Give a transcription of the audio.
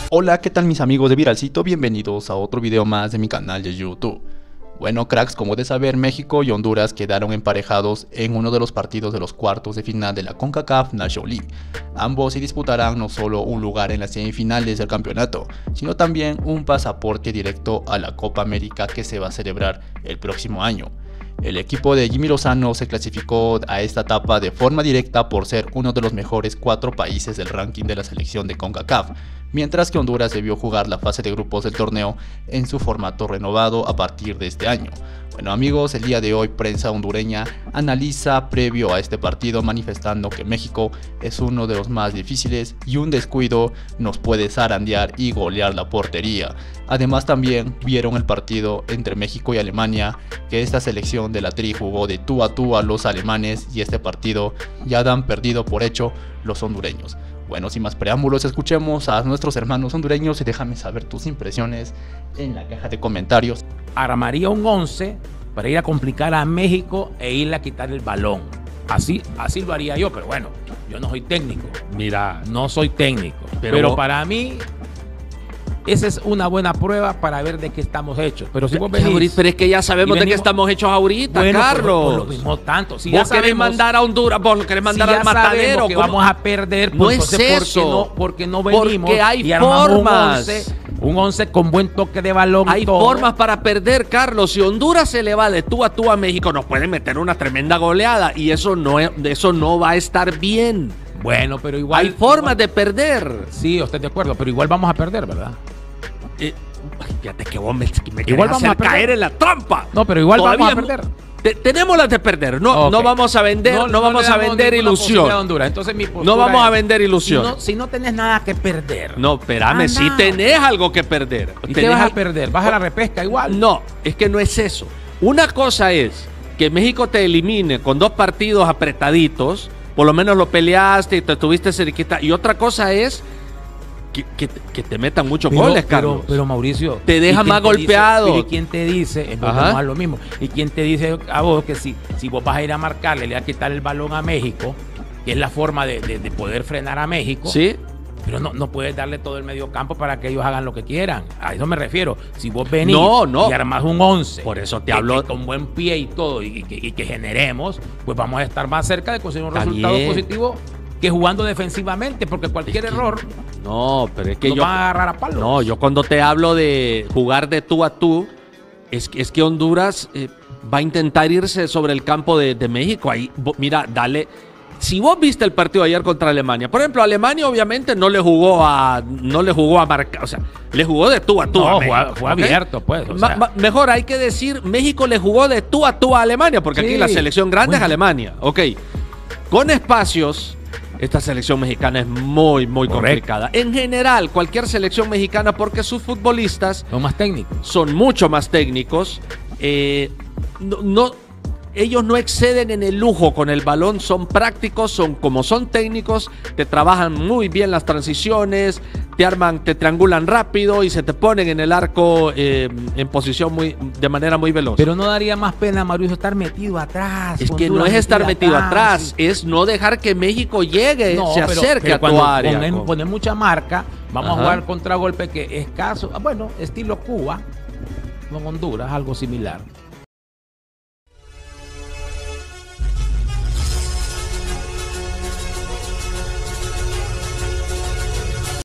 Hola, ¿qué tal mis amigos de Viralcito? Bienvenidos a otro video más de mi canal de YouTube. Bueno cracks, como de saber, México y Honduras quedaron emparejados en uno de los partidos de los cuartos de final de la CONCACAF Nations League. Ambos se disputarán no solo un lugar en las semifinales del campeonato, sino también un pasaporte directo a la Copa América que se va a celebrar el próximo año. El equipo de Jimmy Lozano se clasificó a esta etapa de forma directa por ser uno de los mejores 4 países del ranking de la selección de CONCACAF, mientras que Honduras debió jugar la fase de grupos del torneo en su formato renovado a partir de este año. Bueno amigos, el día de hoy prensa hondureña analiza previo a este partido manifestando que México es uno de los más difíciles y un descuido nos puede zarandear y golear la portería. Además también vieron el partido entre México y Alemania, que esta selección de la Tri jugó de tú a los alemanes y este partido ya dan perdido por hecho los hondureños. Bueno, sin más preámbulos, escuchemos a nuestros hermanos hondureños y déjame saber tus impresiones en la caja de comentarios. Armaría un 11 para ir a complicar a México e irle a quitar el balón. Así lo haría yo, pero bueno, yo no soy técnico. Mira, no soy técnico. Pero para mí, esa es una buena prueba para ver de qué estamos hechos. Pero si vos venís, pero es que ya sabemos de qué estamos hechos ahorita, bueno, Carlos. Por lo mismo tanto. Si vos querés mandar a Honduras, vos querés mandar al matadero. Que vamos a perder, no es eso. Porque no venimos. Porque hay formas. Un 11 con buen toque de balón. Hay formas para perder, Carlos. Si Honduras se le va de tú a México, nos pueden meter una tremenda goleada. Y eso no va a estar bien. Bueno, pero igual. Hay formas de perder. Sí, estoy de acuerdo, pero igual vamos a perder, ¿verdad? Fíjate que vos me igual vamos a caer en la trampa. No, pero igual vamos a perder. Tenemos las de perder. No vamos a vender, no vamos a vender ilusión. Entonces, no vamos a vender ilusión. Si no tenés nada que perder. No, espérame, si tenés algo que perder. ¿Y qué vas a perder? ¿Vas a la repesca igual? No, es que no es eso. Una cosa es que México te elimine con 2 partidos apretaditos, por lo menos lo peleaste y te estuviste cerquita. Y otra cosa es que te metan muchos goles, Carlos. Pero Mauricio, te deja más golpeado. ¿Y quién te dice? Entonces lo mismo. ¿Y quién te dice a vos que si vos vas a ir a marcarle, le vas a quitar el balón a México, que es la forma de poder frenar a México? Sí. Pero no puedes darle todo el medio campo para que ellos hagan lo que quieran. A eso me refiero. Si vos venís y armás un 11, por eso te hablo, con buen pie y todo, y que generemos, pues vamos a estar más cerca de conseguir un resultado positivo que jugando defensivamente, porque cualquier error pero es que nos va a agarrar a palos. No, yo cuando te hablo de jugar de tú a tú, es que Honduras va a intentar irse sobre el campo de México. Ahí, mira, dale. Si vos viste el partido ayer contra Alemania, por ejemplo, Alemania obviamente no le jugó a marcar, o sea, le jugó de tú a tú a México. Fue abierto, pues. Mejor hay que decir, México le jugó de tú a Alemania, porque aquí la selección grande es Alemania. Ok, con espacios. Esta selección mexicana es muy complicada. En general, cualquier selección mexicana, porque sus futbolistas son más técnicos. Son mucho más técnicos. Ellos no exceden en el lujo con el balón, son prácticos, son técnicos, te trabajan muy bien las transiciones, te triangulan rápido y se te ponen en el arco en posición de manera muy veloz. Pero no daría más pena, Mauricio, estar metido atrás. Es que no es estar metido atrás, es no dejar que México llegue, se acerque a tu área. Poner mucha marca, vamos a jugar contragolpe que es escaso. Bueno, estilo Cuba, con Honduras, algo similar.